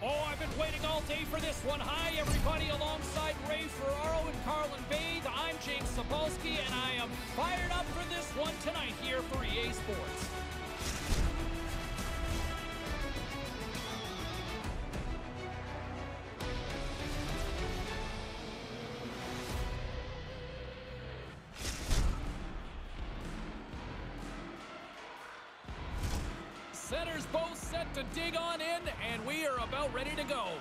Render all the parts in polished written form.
Oh, I've been waiting all day for this one. Hi, everybody, alongside Ray Ferraro and Carlin Bathe. I'm James Sapolsky, and I am fired up for this one tonight here for EA Sports. Centers both set to dig on in, and we are about ready to go.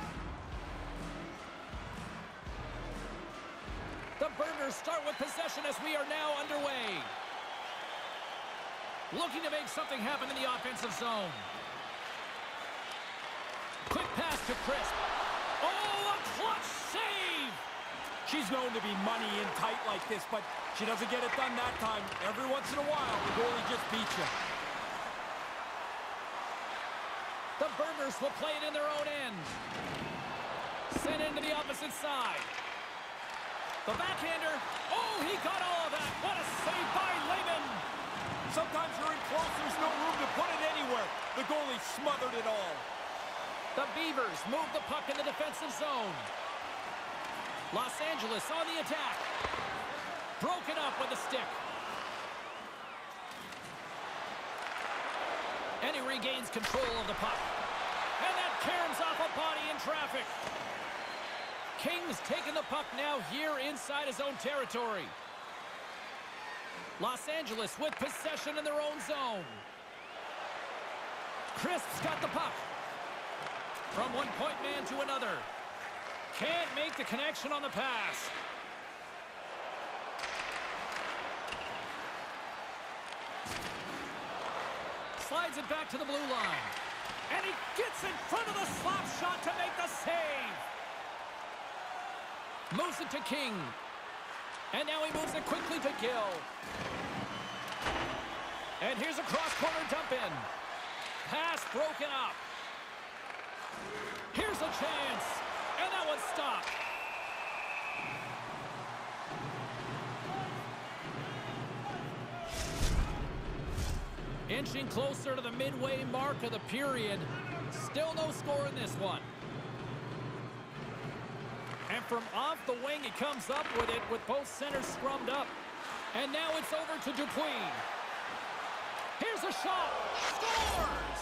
The Burners start with possession as we are now underway. Looking to make something happen in the offensive zone. Quick pass to Crisp. Oh, a clutch save! She's known to be money in tight like this, but she doesn't get it done that time. Every once in a while, the goalie just beats you. The Burners will play it in their own end. Sent into the opposite side. The backhander. Oh, he got all of that. What a save by Lehman. Sometimes you're in close, there's no room to put it anywhere. The goalie smothered it all. The Beavers move the puck in the defensive zone. Los Angeles on the attack. Broken up with a stick. And he regains control of the puck. And that caroms off a body in traffic. Kings taking the puck now here inside his own territory. Los Angeles with possession in their own zone. Crisp's got the puck. From one point man to another. Can't make the connection on the pass. Slides it back to the blue line. And he gets in front of the slap shot to make the save. Moves it to King. And now he moves it quickly to Gill. And here's a cross-corner dump in. Pass broken up. Here's a chance. And that one's stopped. Inching closer to the midway mark of the period. Still no score in this one. And from off the wing, he comes up with it with both centers scrummed up. And now it's over to Dupuis. Here's a shot. Scores!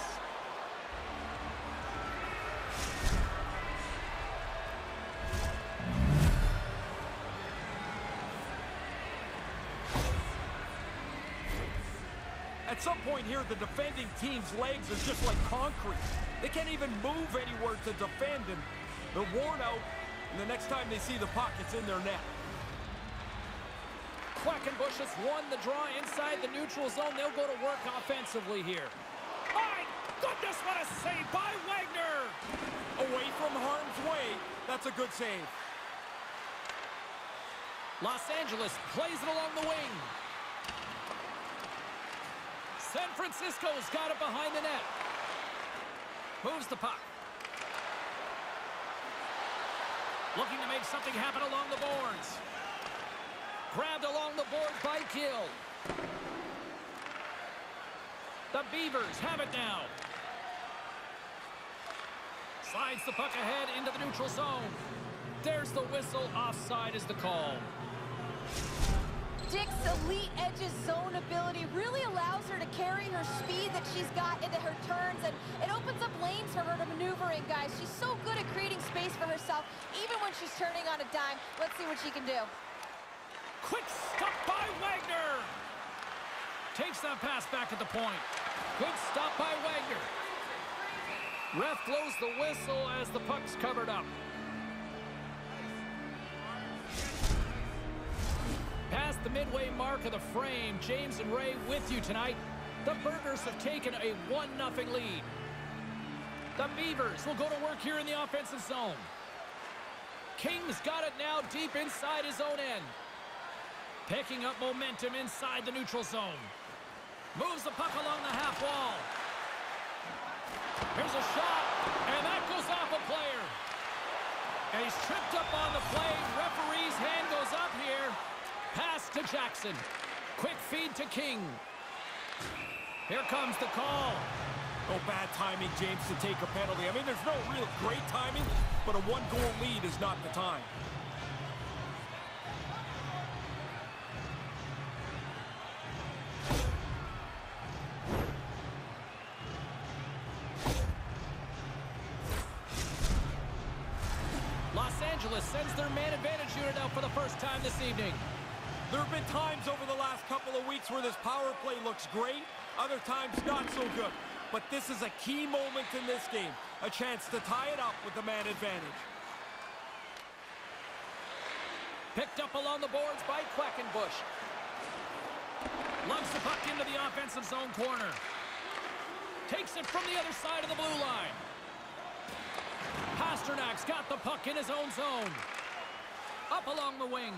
At some point here, the defending team's legs are just like concrete. They can't even move anywhere to defend, and they're worn out, and the next time they see the puck, it's in their net. Quackenbush has won the draw inside the neutral zone. They'll go to work offensively here. My goodness, what a save by Wagner! Away from harm's way, that's a good save. Los Angeles plays it along the wing. San Francisco's got it behind the net. Moves the puck. Looking to make something happen along the boards. Grabbed along the board by Gill. The Beavers have it now. Slides the puck ahead into the neutral zone. There's the whistle. Offside is the call. Dick's elite edges zone ability really allows her to carry her speed that she's got into her turns, and it opens up lanes for her to maneuver in, guys. She's so good at creating space for herself, even when she's turning on a dime. Let's see what she can do. Quick stop by Wagner. Takes that pass back at the point. Good stop by Wagner. Ref blows the whistle as the puck's covered up. Past the midway mark of the frame, James and Ray with you tonight. The Burners have taken a 1-0 lead. The Beavers will go to work here in the offensive zone. King's got it now deep inside his own end. Picking up momentum inside the neutral zone. Moves the puck along the half wall. Here's a shot, and that goes off a player. And he's tripped up on the play. Referee's hand goes up here. Pass to Jackson. Quick feed to King. Here comes the call. Oh, bad timing, James, to take a penalty. I mean, there's no real great timing, but a one-goal lead is not the time. Los Angeles sends their man advantage unit out for the first time this evening. There have been times over the last couple of weeks where this power play looks great, other times not so good. But this is a key moment in this game, a chance to tie it up with the man advantage. Picked up along the boards by Quackenbush. Lugs the puck into the offensive zone corner. Takes it from the other side of the blue line. Pasternak's got the puck in his own zone. Up along the wing.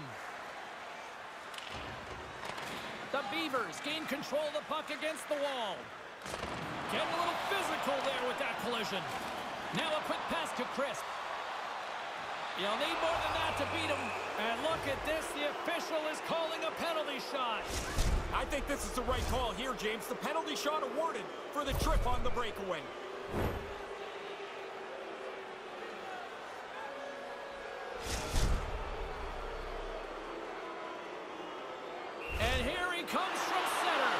The Beavers gain control of the puck against the wall. Getting a little physical there with that collision. Now a quick pass to Crisp. You'll need more than that to beat him. And look at this, the official is calling a penalty shot. I think this is the right call here, James. The penalty shot awarded for the trip on the breakaway. And here he comes from center.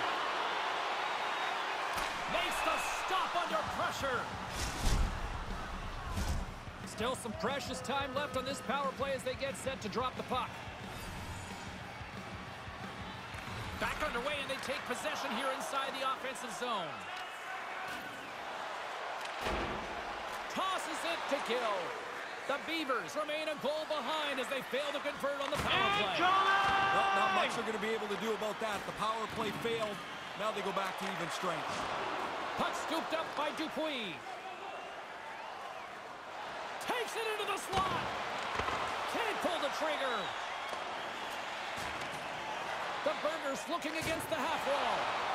Makes the stop under pressure. Still some precious time left on this power play as they get set to drop the puck. Back underway, and they take possession here inside the offensive zone. Tosses it to Gill. The Beavers remain a goal behind as they fail to convert on the power play. Well, not much they're going to be able to do about that. The power play failed. Now they go back to even strength. Puck scooped up by Dupuis. Takes it into the slot. Can't pull the trigger. The Burghers looking against the half wall.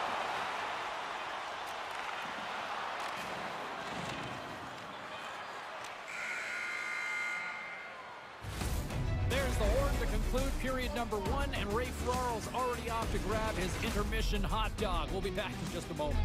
There's the horn to conclude period number 1, and Ray Ferraro's already off to grab his intermission hot dog. We'll be back in just a moment.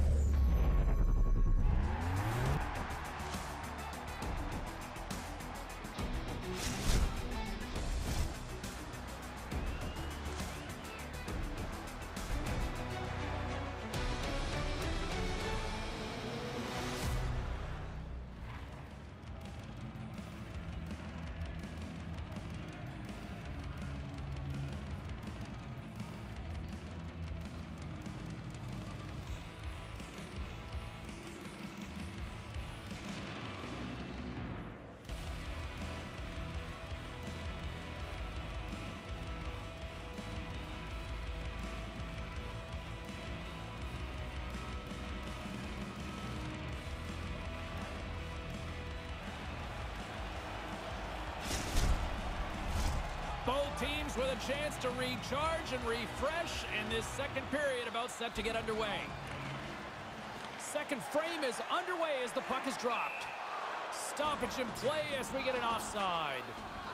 Both teams with a chance to recharge and refresh, and this second period about set to get underway. Second frame is underway as the puck is dropped. Stoppage in play as we get an offside.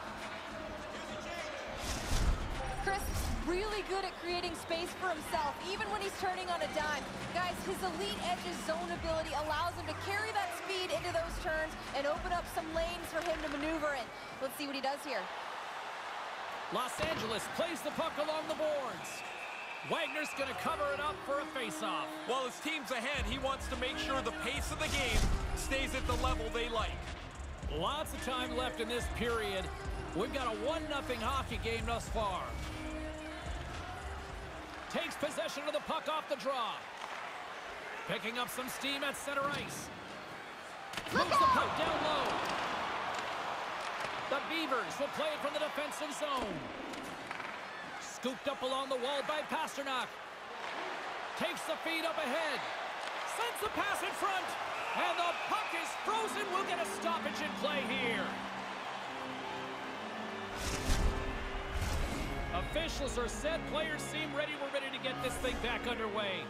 Crisp's really good at creating space for himself, even when he's turning on a dime. Guys, his elite edge's zone ability allows him to carry that speed into those turns and open up some lanes for him to maneuver in. Let's see what he does here. Los Angeles plays the puck along the boards. Wagner's going to cover it up for a face-off. While his team's ahead, he wants to make sure the pace of the game stays at the level they like. Lots of time left in this period. We've got a 1-0 hockey game thus far. Takes possession of the puck off the draw. Picking up some steam at center ice. Moves the puck down low. The Beavers will play it from the defensive zone. Scooped up along the wall by Pastrnak. Takes the feed up ahead. Sends the pass in front. And the puck is frozen. We'll get a stoppage in play here. Officials are set. Players seem ready. We're ready to get this thing back underway.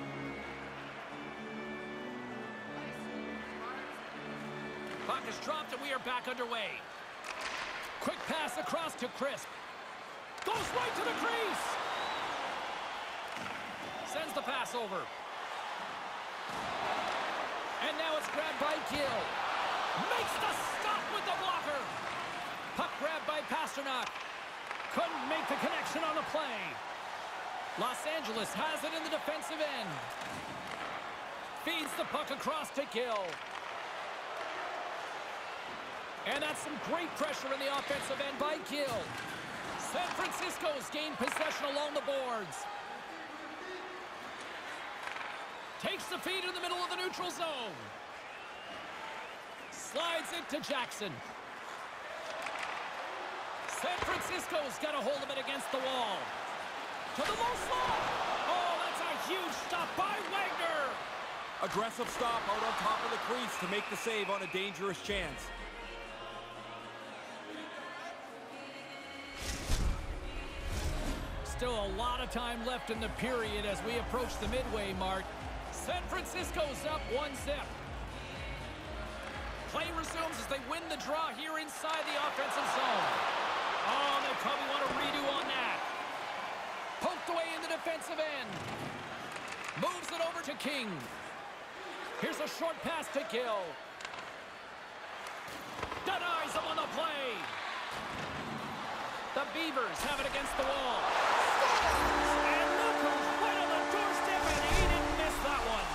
Puck is dropped and we are back underway. Quick pass across to Crisp. Goes right to the crease. Sends the pass over. And now it's grabbed by Gill. Makes the stop with the blocker. Puck grabbed by Pastrnak. Couldn't make the connection on the play. Los Angeles has it in the defensive end. Feeds the puck across to Gill. And that's some great pressure in the offensive end by Gill. San Francisco's gained possession along the boards. Takes the feed in the middle of the neutral zone. Slides it to Jackson. San Francisco's got a hold of it against the wall. To the low slot. Oh, that's a huge stop by Wagner. Aggressive stop out on top of the crease to make the save on a dangerous chance. Still a lot of time left in the period as we approach the midway mark. San Francisco's up 1-0. Play resumes as they win the draw here inside the offensive zone. Oh, they probably want a redo on that. Poked away in the defensive end. Moves it over to King. Here's a short pass to Gill. Denies him on the play. The Beavers have it against the wall. And look who's right on the doorstep, and he didn't miss that one.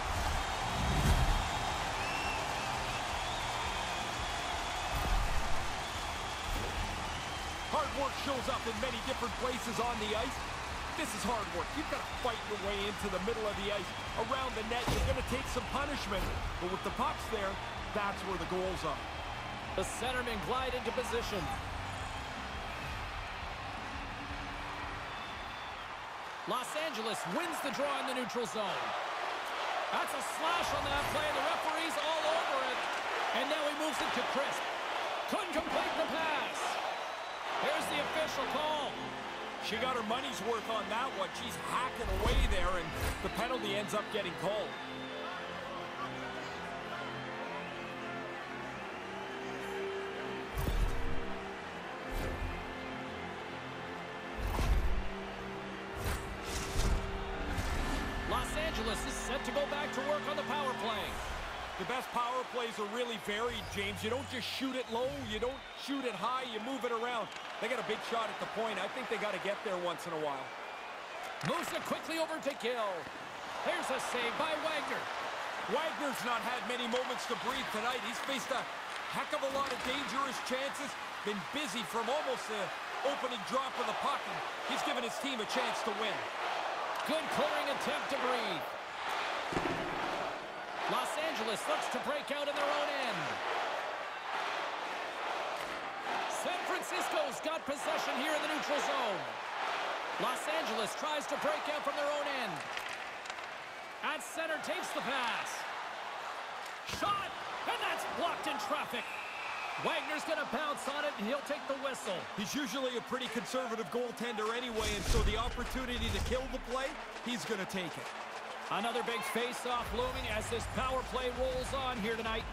Hard work shows up in many different places on the ice. This is hard work. You've got to fight your way into the middle of the ice. Around the net, you're going to take some punishment. But with the pucks there, that's where the goals are. The centermen glide into position. Los Angeles wins the draw in the neutral zone. That's a slash on that play. The referee's all over it. And now he moves it to Crisp. Couldn't complete the pass. Here's the official call. She got her money's worth on that one. She's hacking away there, and the penalty ends up getting called. Los Angeles is set to go back to work on the power play. The best power plays are really varied, James. You don't just shoot it low. You don't shoot it high. You move it around. They got a big shot at the point. I think they got to get there once in a while. Moves it quickly over to Gill. Here's a save by Wagner. Wagner's not had many moments to breathe tonight. He's faced a heck of a lot of dangerous chances. Been busy from almost the opening drop of the puck. And he's given his team a chance to win. Good clearing attempt to breathe. Los Angeles looks to break out in their own end. San Francisco's got possession here in the neutral zone. Los Angeles tries to break out from their own end. At center takes the pass. Shot, and that's blocked in traffic. Wagner's going to bounce on it, and he'll take the whistle. He's usually a pretty conservative goaltender anyway, and so the opportunity to kill the play, he's going to take it. Another big face-off looming as this power play rolls on here tonight.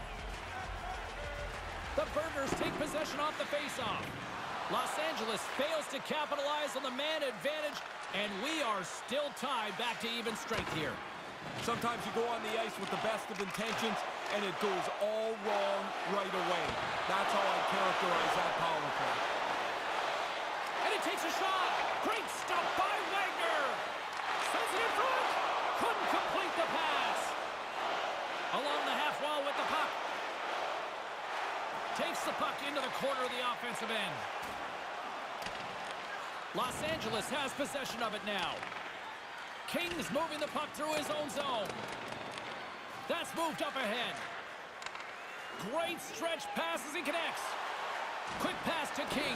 The Burghers take possession off the face-off. Los Angeles fails to capitalize on the man advantage, and we are still tied back to even strength here. Sometimes you go on the ice with the best of intentions, and it goes all wrong right away. That's how I characterize that power play. And he takes a shot. Great stop by Wagner. Sends it in front. Couldn't complete the pass. Along the half wall with the puck. Takes the puck into the corner of the offensive end. Los Angeles has possession of it now. King's moving the puck through his own zone. That's moved up ahead. Great stretch pass as he connects. Quick pass to King.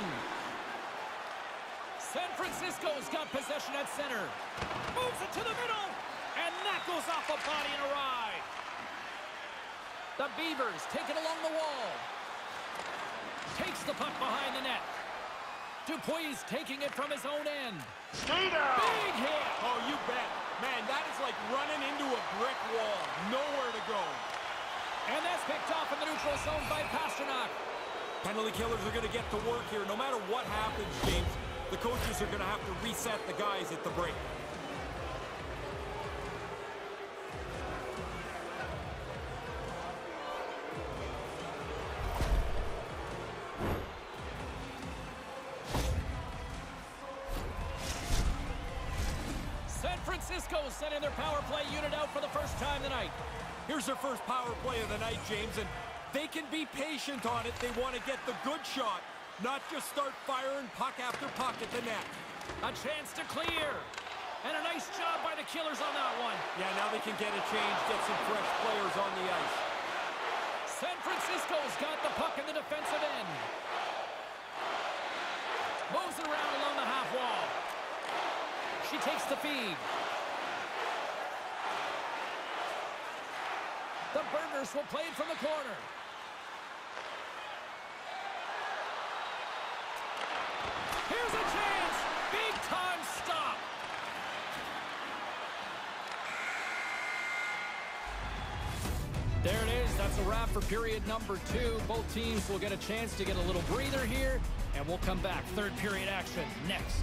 San Francisco's got possession at center. Moves it to the middle. And that goes off the body and a ride. The Beavers take it along the wall. Takes the puck behind the net. Dupuis taking it from his own end. Big hit. Oh, you bet. Man, that is like running into a brick wall. Nowhere to go. And that's picked off in the neutral zone by Pastrnak. Penalty killers are going to get to work here. No matter what happens, James, the coaches are going to have to reset the guys at the break. Francisco sending their power play unit out for the first time tonight. Here's their first power play of the night, James, and they can be patient on it. They want to get the good shot, not just start firing puck after puck at the net. A chance to clear. And a nice job by the Killers on that one. Yeah, now they can get a change, get some fresh players on the ice. San Francisco's got the puck in the defensive end. Moves it around along the half wall. She takes the feed. The Burgers will play it from the corner. Here's a chance. Big time stop. There it is. That's a wrap for period number 2. Both teams will get a chance to get a little breather here, and we'll come back. Third period action next.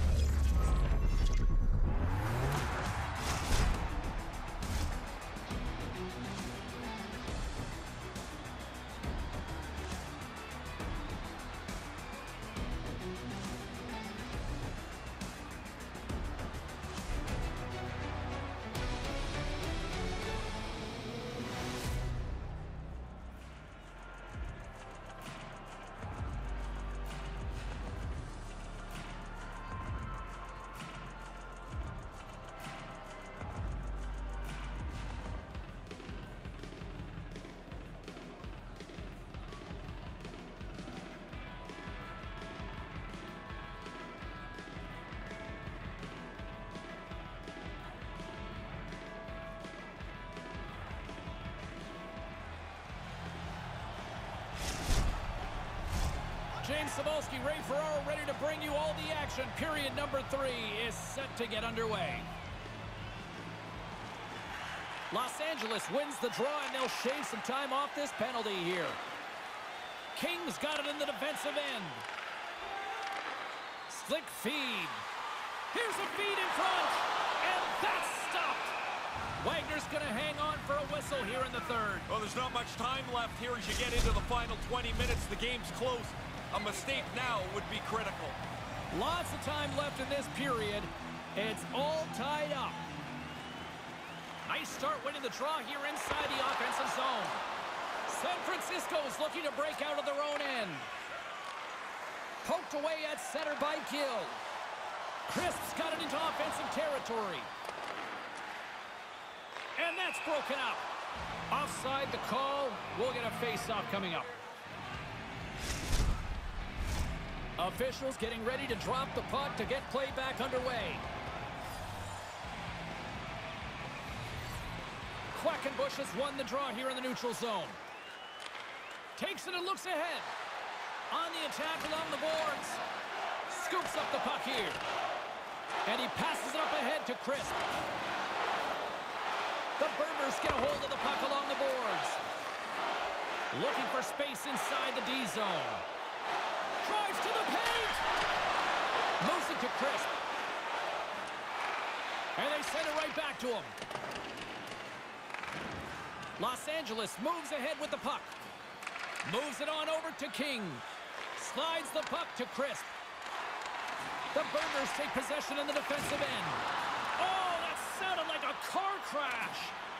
James Cybulski, Ray Ferraro ready to bring you all the action. Period number 3 is set to get underway. Los Angeles wins the draw, and they'll shave some time off this penalty here. King's got it in the defensive end. Slick feed. Here's a feed in front, and that's stopped. Wagner's going to hang on for a whistle here in the third. Well, there's not much time left here as you get into the final 20 minutes. The game's close. A mistake now would be critical. Lots of time left in this period. It's all tied up. Nice start winning the draw here inside the offensive zone. San Francisco is looking to break out of their own end. Poked away at center by Gill. Crisp's got it into offensive territory. And that's broken up. Offside the call. We'll get a face-off coming up. Officials getting ready to drop the puck to get play back underway. Quackenbush has won the draw here in the neutral zone. Takes it and looks ahead. On the attack along the boards. Scoops up the puck here. And he passes it up ahead to Crisp. The Burgers get a hold of the puck along the boards. Looking for space inside the D zone. Drives to the paint. Moves it to Crisp. And they send it right back to him. Los Angeles moves ahead with the puck. Moves it on over to King. Slides the puck to Crisp. The Burgers take possession in the defensive end. Oh, that sounded like a car crash.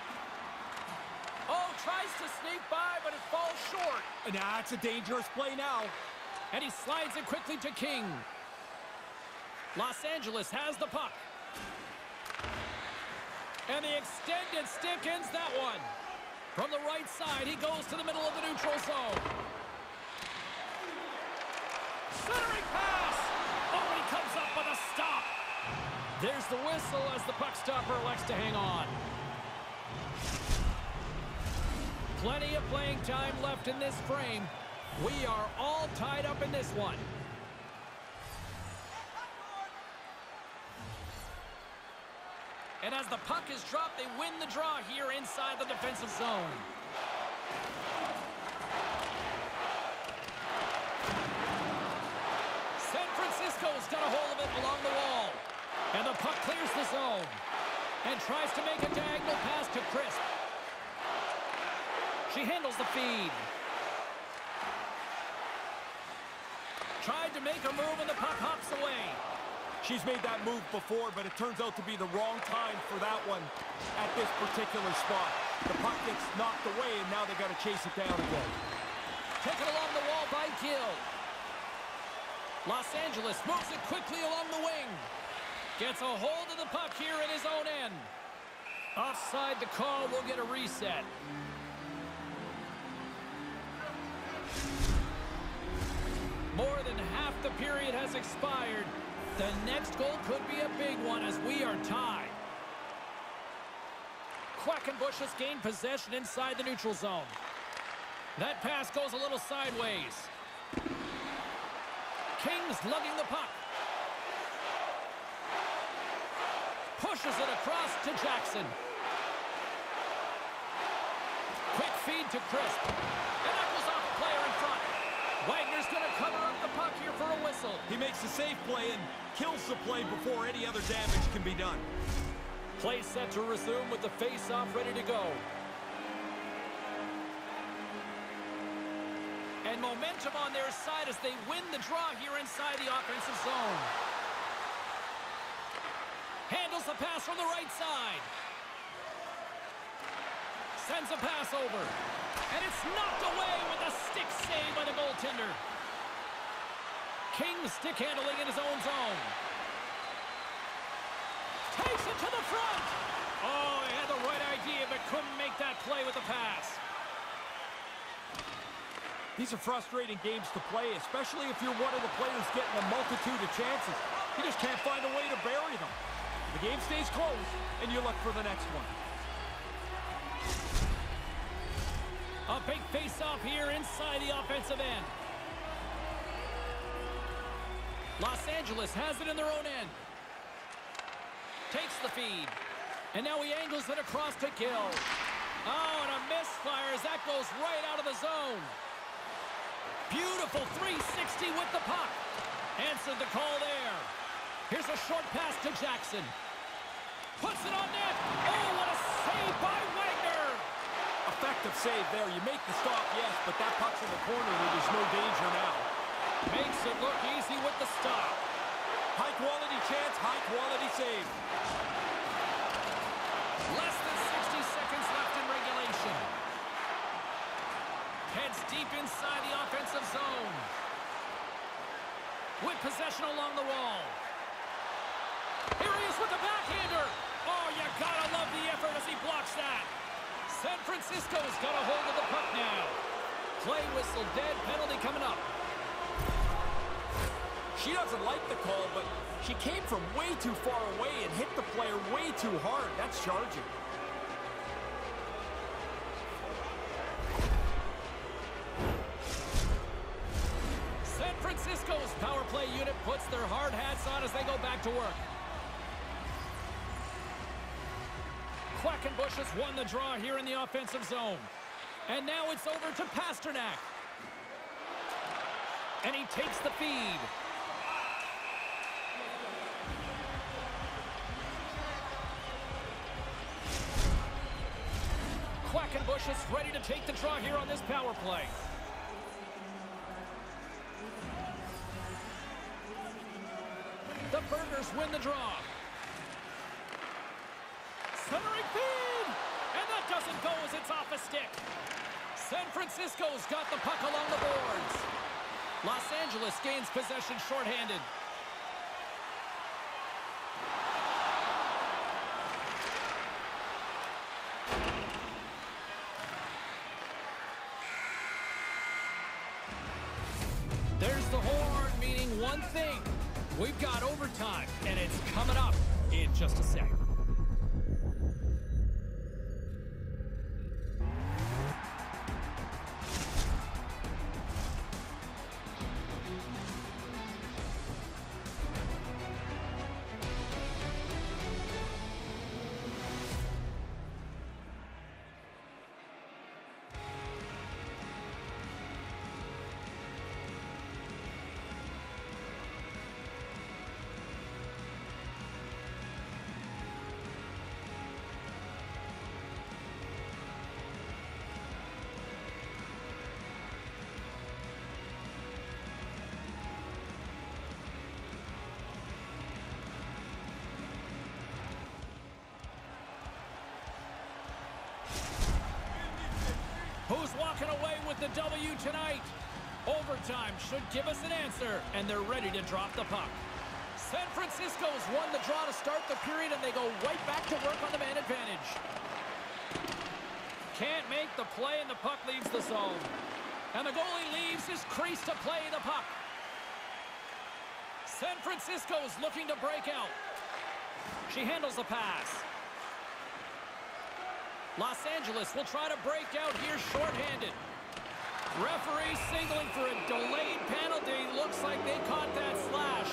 Oh, tries to sneak by, but it falls short. Nah, it's a dangerous play now. And he slides it quickly to King. Los Angeles has the puck. And the extended stick ends that one. From the right side, he goes to the middle of the neutral zone. Centering pass! Oh, and he comes up with a stop. There's the whistle as the puck stopper elects to hang on. Plenty of playing time left in this frame. We are all tied up in this one. And as the puck is dropped, they win the draw here inside the defensive zone. San Francisco's got a hold of it along the wall. And the puck clears the zone. And tries to make a diagonal pass to Crisp. She handles the feed. Tried to make a move and the puck hops away. She's made that move before, but it turns out to be the wrong time for that one at this particular spot. The puck gets knocked away, and now they got to chase it down again. Taken along the wall by Gill. Los Angeles moves it quickly along the wing. Gets a hold of the puck here in his own end. Offside the call, will get a reset. More than half the period has expired. The next goal could be a big one as we are tied. Quackenbush has gained possession inside the neutral zone. That pass goes a little sideways. Kings lugging the puck. Pushes it across to Jackson. Quick feed to Crisp. And that goes off a player in front. Wagner's going to cover up the puck here for a whistle. He makes a safe play and kills the play before any other damage can be done. Play set to resume with the face-off ready to go. And momentum on their side as they win the draw here inside the offensive zone. Handles the pass from the right side. Sends a pass over. And it's knocked away with a stick save by the goaltender. King stick handling in his own zone. Takes it to the front. Oh, he had the right idea, but couldn't make that play with the pass. These are frustrating games to play, especially if you're one of the players getting a multitude of chances. You just can't find a way to bury them. The game stays close, and you look for the next one. A big face-off here inside the offensive end. Los Angeles has it in their own end. Takes the feed. And now he angles it across to Gill. Oh, and a misfire as that goes right out of the zone. Beautiful 360 with the puck. Answered the call there. Here's a short pass to Jackson. Puts it on net. Oh, what a save by Wagner. Effective save there. You make the stop, yes, but that puck's in the corner where there's no danger now. Makes it look easy with the stop. High-quality chance, high-quality save. Less than 60 seconds left in regulation. Heads deep inside the offensive zone. With possession along the wall. Here he is with the backhander. Oh, you gotta love the effort as he blocks that. San Francisco's got a hold of the puck now. Play whistle dead, penalty coming up. She doesn't like the call, but she came from way too far away and hit the player way too hard. That's charging. San Francisco's power play unit puts their hard hats on as they go back to work. Quackenbush has won the draw here in the offensive zone. And now it's over to Pasternak. And he takes the feed. Quackenbush is ready to take the draw here on this power play. The Burghers win the draw. Centering feed! And that doesn't go as it's off a stick. San Francisco's got the puck along the boards. Los Angeles gains possession shorthanded. There's the horn, meaning one thing. We've got overtime, and it's coming up in just a second. the W tonight. Overtime should give us an answer, and they're ready to drop the puck. San Francisco's won the draw to start the period, and they go right back to work on the man advantage. Can't make the play, and the puck leaves the zone. And the goalie leaves his crease to play the puck. San Francisco's looking to break out. She handles the pass. Los Angeles will try to break out here shorthanded. Referee signaling for a delayed penalty. Looks like they caught that slash.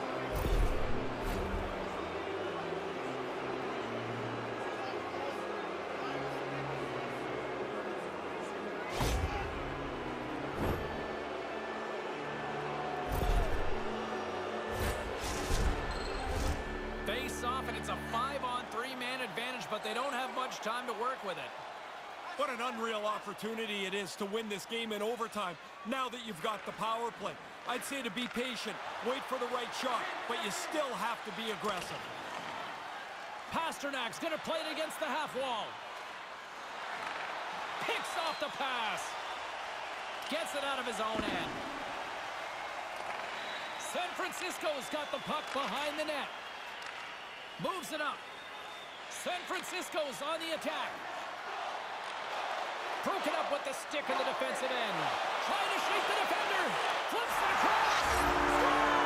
Face off, and it's a 5-on-3 man advantage, but they don't have much time to work with it. What an unreal opportunity it is to win this game in overtime now that you've got the power play. I'd say to be patient, wait for the right shot, but you still have to be aggressive. Pasternak's going to play it against the half wall. Picks off the pass. Gets it out of his own end. San Francisco's got the puck behind the net. Moves it up. San Francisco's on the attack. Broken up with the stick in the defensive end. Trying to shake the defender. Flips it across.